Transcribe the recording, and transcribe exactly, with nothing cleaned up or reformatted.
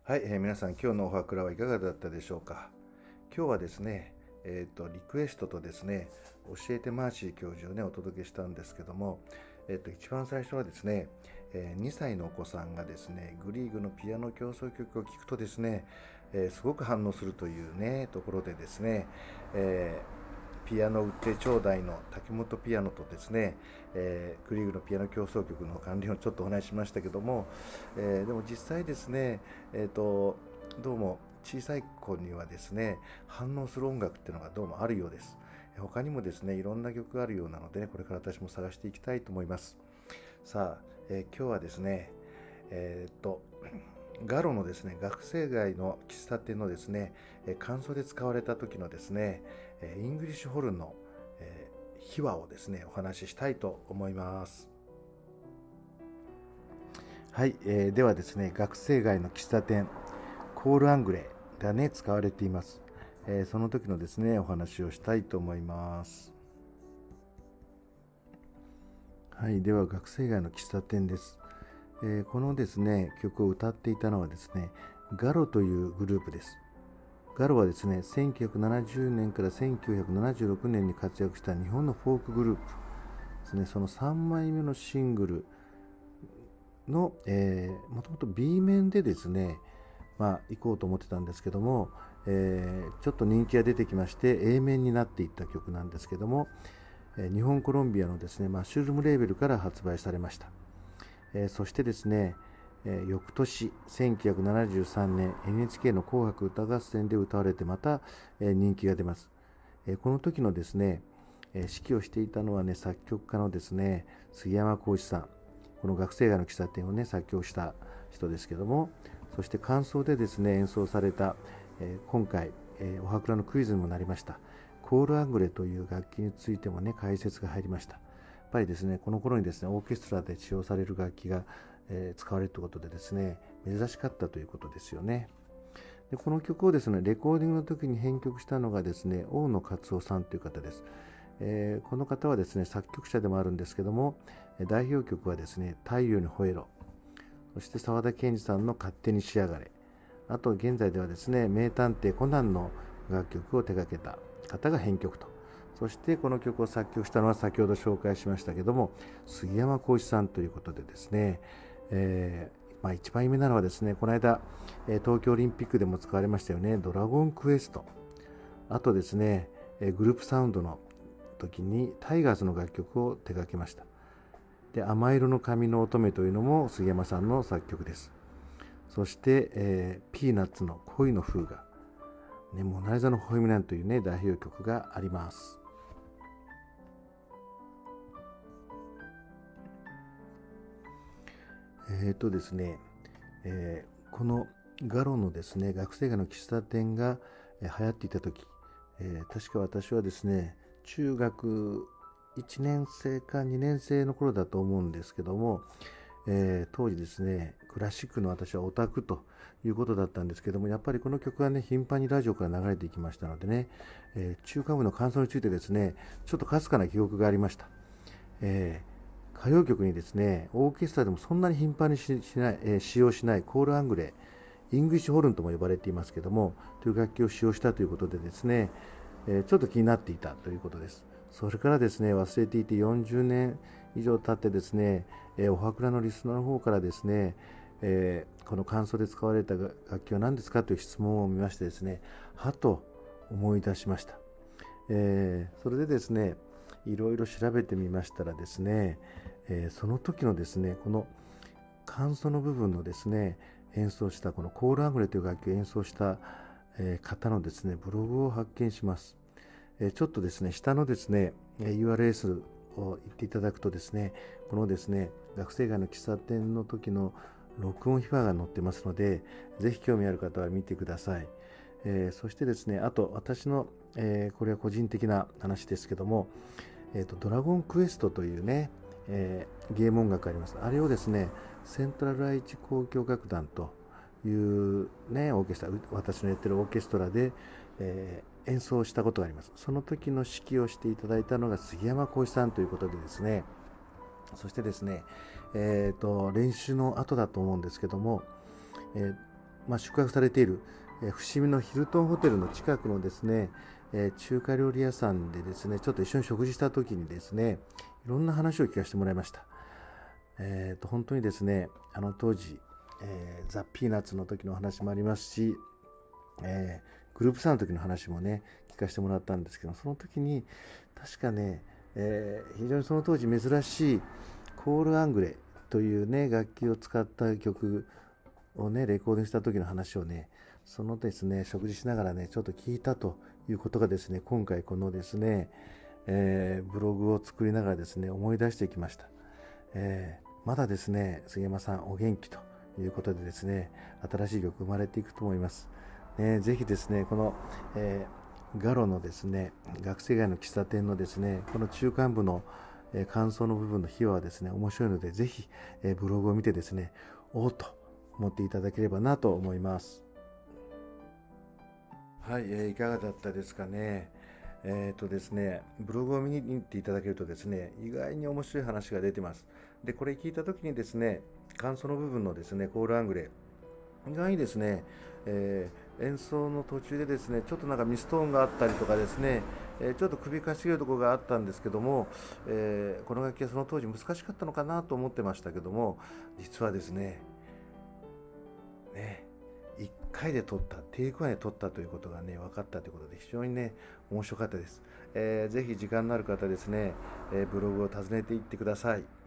はい、えー皆さん今日のおはくらはいかがだったでしょうか。今日はですね、えっとリクエストとですね、教えてマーシー教授をねお届けしたんですけども、えっと一番最初はですね、えーにさいのお子さんがですね、グリーグのピアノ協奏曲を聴くとですね、えーすごく反応するというねところでですね、えーピアノ売ってちょうだいの竹本ピアノとですね、えー、グリーグのピアノ協奏曲の関連をちょっとお話ししましたけども、えーでも実際ですね、えーと、どうも小さい子にはですね、反応する音楽っていうのがどうもあるようです。他にもですね、いろんな曲があるようなので、ね、これから私も探していきたいと思います。さあ、えー今日はですね、えーっと、ガロのですね、学生街の喫茶店のですね、えー感想で使われた時のですね、えーイングリッシュホルンの、えー秘話をですね、お話ししたいと思います。はい、えーではですね、学生街の喫茶店、コールアングレがね、使われています。えーその時のですね、お話をしたいと思います。はい、では学生街の喫茶店です。えーこのですね、曲を歌っていたのはですね、ガロというグループです。ガロはですね、せんきゅうひゃくななじゅうねんからせんきゅうひゃくななじゅうろくねんに活躍した日本のフォークグループですね。そのさんまいめのシングルの、えー、もともと B 面でですね、まあ、行こうと思ってたんですけども、えーちょっと人気が出てきまして A 面になっていった曲なんですけども、えー日本コロンビアのですね、マッシュルームレーベルから発売されました。えーそしてですね、えー翌年せんきゅうひゃくななじゅうさんねん エヌエイチケー の紅白歌合戦で歌われてまた、えー人気が出ます。えーこの時のですね、えー指揮をしていたのはね、作曲家のですね、杉山浩一さん。この学生街の喫茶店をね、作曲した人ですけども、そして間奏でですね、演奏された、えー今回、えーおはくらのクイズにもなりました、コールアングレという楽器についてもね、解説が入りました。やっぱりですね、この頃にですね、オーケストラで使用される楽器が、えー使われるということでですね、珍しかったということですよね。でこの曲をですね、レコーディングの時に編曲したのがですね、大野勝夫さんという方です。えーこの方はですね、作曲者でもあるんですけども、代表曲はですね、太陽に吠えろ、そして沢田研二さんの勝手にしやがれ、あと現在ではですね、名探偵コナンの楽曲を手掛けた方が編曲と、そしてこの曲を作曲したのは先ほど紹介しましたけども、杉山浩一さんということでですね、えーまあ、一番有名なのはですね、この間、えー東京オリンピックでも使われましたよね、ドラゴンクエスト。あとですね、えーグループサウンドの時にタイガースの楽曲を手掛けました。で、甘色の髪の乙女というのも杉山さんの作曲です。そして、えーピーナッツの恋の風が、ね、モナリザの微笑みなんというね、代表曲があります。えっ、とですね、えーこのガロのですね、学生街の喫茶店がえー流行っていた時、えー確か私はですね、中学いちねん生かにねん生の頃だと思うんですけども、えー当時ですね、クラシックの私はオタクということだったんですけども、やっぱりこの曲はね、頻繁にラジオから流れていきましたのでね、えー中華部の感想についてですね、ちょっとかすかな記憶がありました。えー歌謡曲にですね、オーケストラでもそんなに頻繁にししない、えー使用しないコールアングレ、イングリッシュホルンとも呼ばれていますけども、という楽器を使用したということでですね、えーちょっと気になっていたということです。それからですね、忘れていてよんじゅうねん以上経ってですね、えーおはくらのリスナーの方からですね、えーこの感想で使われた楽器は何ですかという質問を見ましてですね、はと思い出しました。えーそれでですね、いろいろ調べてみましたらですね、えーその時のですね、この間奏の部分のですね、演奏したこのコールアングレという楽器を演奏した、えー方のですね、ブログを発見します。えーちょっとですね、下のですね、えー ユーアールエル を言っていただくとですね、このですね、学生街の喫茶店の時の録音秘話が載ってますので、ぜひ興味ある方は見てください。えーそしてですね、あと私の、えーこれは個人的な話ですけども、えーと、ドラゴンクエストというね、えーゲーム音楽あります。あれをですね、セントラル愛知交響楽団というね、オーケストラ、私のやってるオーケストラで、えー演奏したことがあります。その時の指揮をしていただいたのが杉山浩一さんということでですね、そしてですね、えーと、練習の後だと思うんですけども、えーまあ、宿泊されている、えー、伏見のヒルトンホテルの近くのですね、えー、中華料理屋さんでですね、ちょっと一緒に食事した時にですね、いろんな話を聞かせてもらいました。えー、と本当にですね、あの当時、えー、ザ・ピーナッツの時の話もありますし、えー、グループサウンドの時の話もね聞かせてもらったんですけど、その時に確かね、えー、非常にその当時珍しいコール・アングレというね楽器を使った曲をねレコーディングした時の話をね、そのですね食事しながらねちょっと聞いたということがですね、今回このですね、えー、ブログを作りながらですね思い出してきました。えー、まだですね杉山さんお元気ということでですね、新しい曲生まれていくと思います。ね、ぜひですねこの、えー、ガロのですね学生街の喫茶店のですねこの中間部の、えー、感想の部分の秘話はですね面白いので、ぜひ、えー、ブログを見てですねおおと思っていただければなと思います。はい、えー、いかがだったですかね。えーとですね、ブログを見に行っていただけるとですね、意外に面白い話が出てます。で、これ聞いたときにですね、感想の部分のですね、コールアングレ、意外にですね、えー演奏の途中でですね、ちょっとなんかミストーンがあったりとかですね、えーちょっと首かしげるところがあったんですけども、えーこの楽器はその当時難しかったのかなと思ってましたけども、実はですね、ね、いっかいで撮った、テイクワンで撮ったということがね、分かったということで、非常にね、面白かったです。えーぜひ時間のある方ですね、えーブログを訪ねていってください。